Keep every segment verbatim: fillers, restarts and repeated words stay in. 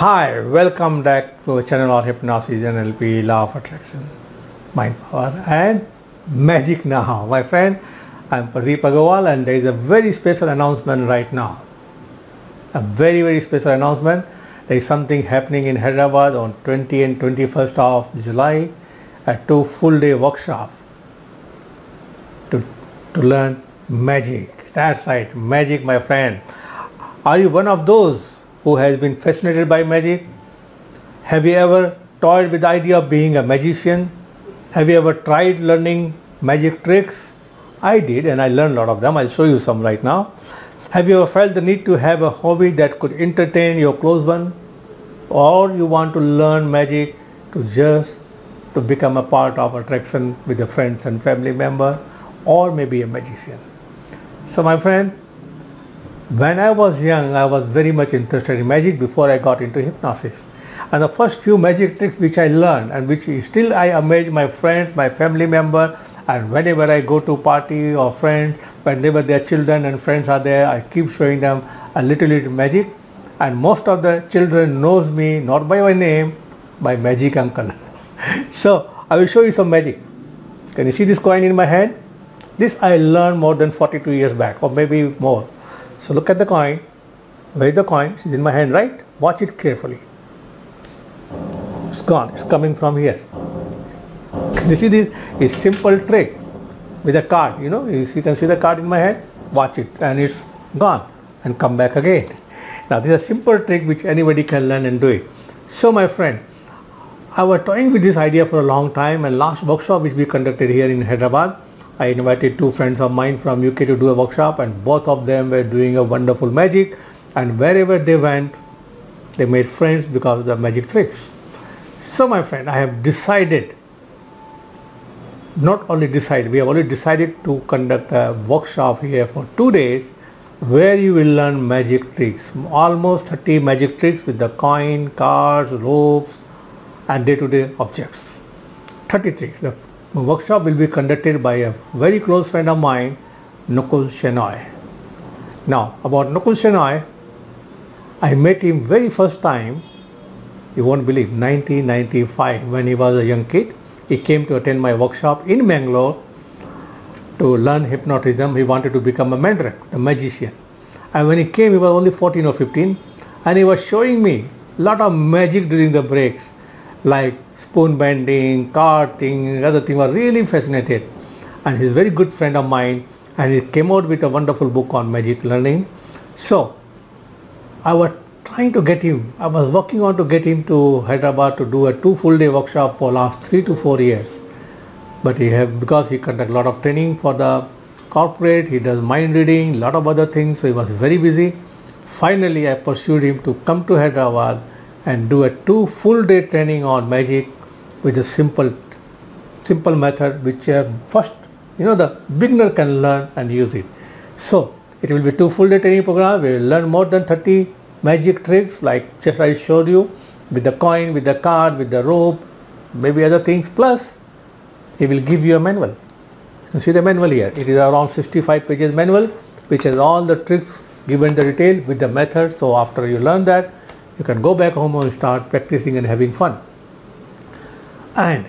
Hi, welcome back to our channel on Hypnosis, N L P, Law of Attraction, Mind Power and Magic. Now, my friend, I'm Pradeep Aggarwal and there is a very special announcement right now. A very very special announcement. There is something happening in Hyderabad on twentieth and twenty-first of July, a two full day workshop to, to learn magic. That's right, magic, my friend. Are you one of those who has been fascinated by magic? Have you ever toyed with the idea of being a magician? Have you ever tried learning magic tricks? I did, and I learned a lot of them. I'll show you some right now. Have you ever felt the need to have a hobby that could entertain your close one? Or you want to learn magic to just to become a part of attraction with your friends and family member, or maybe a magician? So my friend, when I was young, I was very much interested in magic before I got into hypnosis. And the first few magic tricks which I learned and which still I amaze my friends, my family member, and whenever I go to party or friends, whenever their children and friends are there, I keep showing them a little little magic. And most of the children knows me not by my name, by Magic Uncle. So I will show you some magic. Can you see this coin in my hand? This I learned more than forty-two years back, or maybe more. So look at the coin. Where is the coin? It's in my hand, right? Watch it carefully. It's gone. It's coming from here. You see this is simple trick with a card. You know, you can see the card in my hand. Watch it, and it's gone and come back again. Now this is a simple trick which anybody can learn and do it. So my friend, I was toying with this idea for a long time, and last workshop which we conducted here in Hyderabad, I invited two friends of mine from U K to do a workshop, and both of them were doing a wonderful magic, and wherever they went, they made friends because of the magic tricks. So my friend, I have decided, not only decided, we have already decided to conduct a workshop here for two days where you will learn magic tricks, almost thirty magic tricks with the coin, cards, ropes and day-to-day objects. thirty tricks. The The workshop will be conducted by a very close friend of mine, Nukul Shenoy. Now, about Nukul Shenoy, I met him very first time, you won't believe, nineteen ninety-five, when he was a young kid. He came to attend my workshop in Bangalore to learn hypnotism. He wanted to become a mandrak, a magician. And when he came, he was only fourteen or fifteen, and he was showing me a lot of magic during the breaks, like spoon bending, card thing, other thing. Was really fascinated, and he's a very good friend of mine, and he came out with a wonderful book on magic learning. So I was trying to get him, I was working on to get him to Hyderabad to do a two full day workshop for last three to four years. But he have, because he conduct a lot of training for the corporate, he does mind reading, a lot of other things, so he was very busy. Finally I pursued him to come to Hyderabad and do a two full day training on magic with a simple simple method which uh, first, you know, the beginner can learn and use it. So it will be two full day training program. We will learn more than thirty magic tricks like just I showed you, with the coin, with the card, with the rope, maybe other things, plus he will give you a manual. You can see the manual here. It is around sixty-five pages manual which has all the tricks given the detail with the method. So after you learn that, you can go back home and start practicing and having fun. And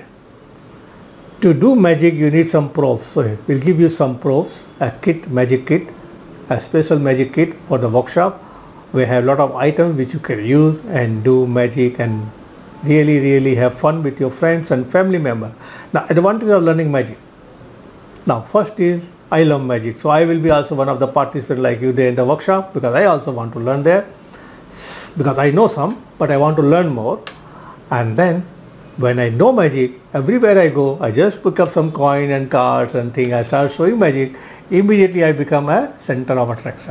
to do magic, you need some props. So we'll give you some props, a kit, magic kit, a special magic kit for the workshop. We have a lot of items which you can use and do magic and really, really have fun with your friends and family members. Now, advantage of learning magic. Now, first is I love magic. So I will be also one of the participants like you there in the workshop, because I also want to learn there. Because I know some, but I want to learn more. And then when I know magic, everywhere I go, I just pick up some coin and cards and things. I start showing magic. Immediately I become a center of attraction.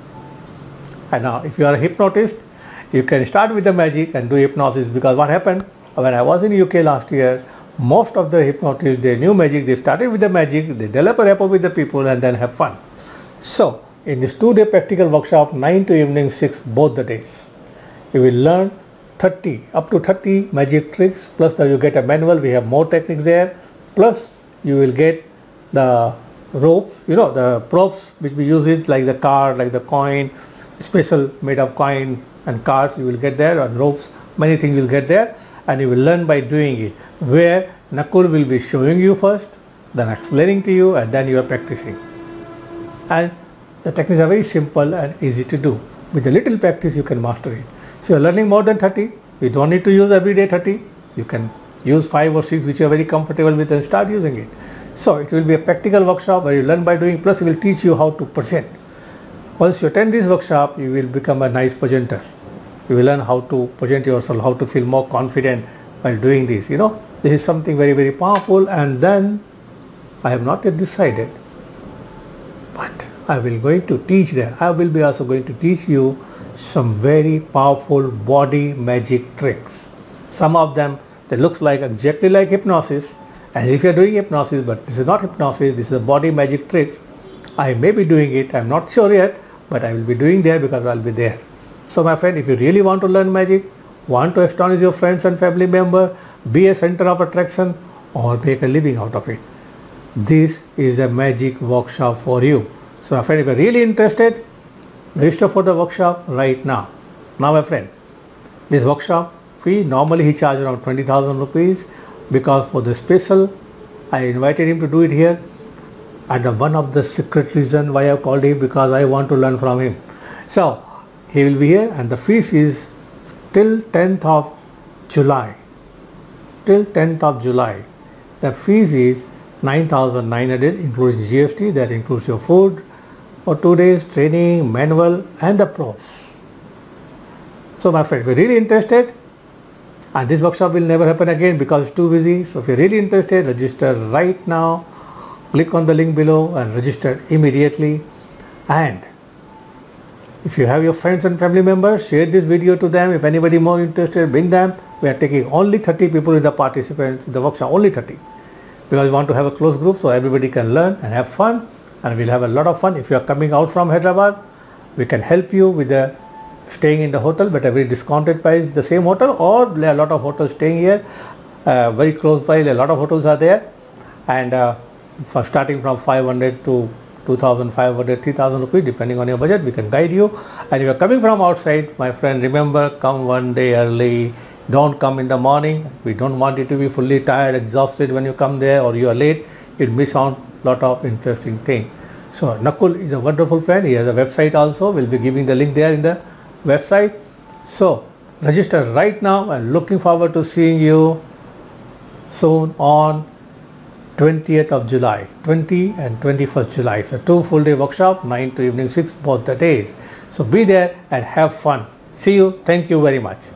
And now if you are a hypnotist, you can start with the magic and do hypnosis, because what happened when I was in U K last year, most of the hypnotists, they knew magic. They started with the magic, they develop a rapport with the people and then have fun. So in this two day practical workshop, nine to evening six, both the days, you will learn thirty, up to thirty magic tricks, plus the, you get a manual. We have more techniques there, plus you will get the ropes, you know, the props which we use it, like the card, like the coin, special made of coin, and cards you will get there, and ropes, many things you will get there, and you will learn by doing it, where Nakul will be showing you first, then explaining to you, and then you are practicing. And the techniques are very simple and easy to do. With a little practice you can master it. So you are learning more than thirty. You don't need to use every day thirty. You can use five or six which you are very comfortable with and start using it. So it will be a practical workshop where you learn by doing, plus it will teach you how to present. Once you attend this workshop, you will become a nice presenter. You will learn how to present yourself, how to feel more confident while doing this. You know, this is something very, very powerful. And then I have not yet decided, but I will going to teach there. I will be also going to teach you some very powerful body magic tricks. Some of them, they looks like exactly like hypnosis, as if you are doing hypnosis, but this is not hypnosis, this is a body magic tricks. I may be doing it, I am not sure yet, but I will be doing there because I will be there. So my friend, if you really want to learn magic, want to astonish your friends and family member, be a center of attraction, or make a living out of it, this is a magic workshop for you. So my friend, if you are really interested, register for the workshop right now. Now my friend, this workshop fee, normally he charges around twenty thousand rupees, because for the special I invited him to do it here, and the one of the secret reason why I called him, because I want to learn from him. So he will be here, and the fees is till tenth of July. Till tenth of July. The fees is nine thousand nine hundred including G S T, that includes your food for two days, training, manual, and the props. So my friend, if you're really interested, and this workshop will never happen again because it's too busy. So if you're really interested, register right now. Click on the link below and register immediately. And if you have your friends and family members, share this video to them. If anybody more interested, bring them. We are taking only thirty people in the participants in the workshop, only thirty. Because we want to have a close group so everybody can learn and have fun. And we'll have a lot of fun. If you are coming out from Hyderabad, we can help you with the staying in the hotel, but a very discounted price, the same hotel, or there are a lot of hotels staying here, uh, very close by, a lot of hotels are there, and uh, for starting from five hundred to two thousand five hundred, three thousand rupees, depending on your budget, we can guide you. And if you are coming from outside, my friend, remember, come one day early. Don't come in the morning. We don't want you to be fully tired, exhausted when you come there, or you are late. You'll miss out a lot of interesting things. So Nakul is a wonderful friend. He has a website also. We'll be giving the link there in the website. So register right now, and looking forward to seeing you soon on twentieth of July, twentieth and twenty-first July. So two full day workshop, nine to evening six, both the days. So be there and have fun. See you. Thank you very much.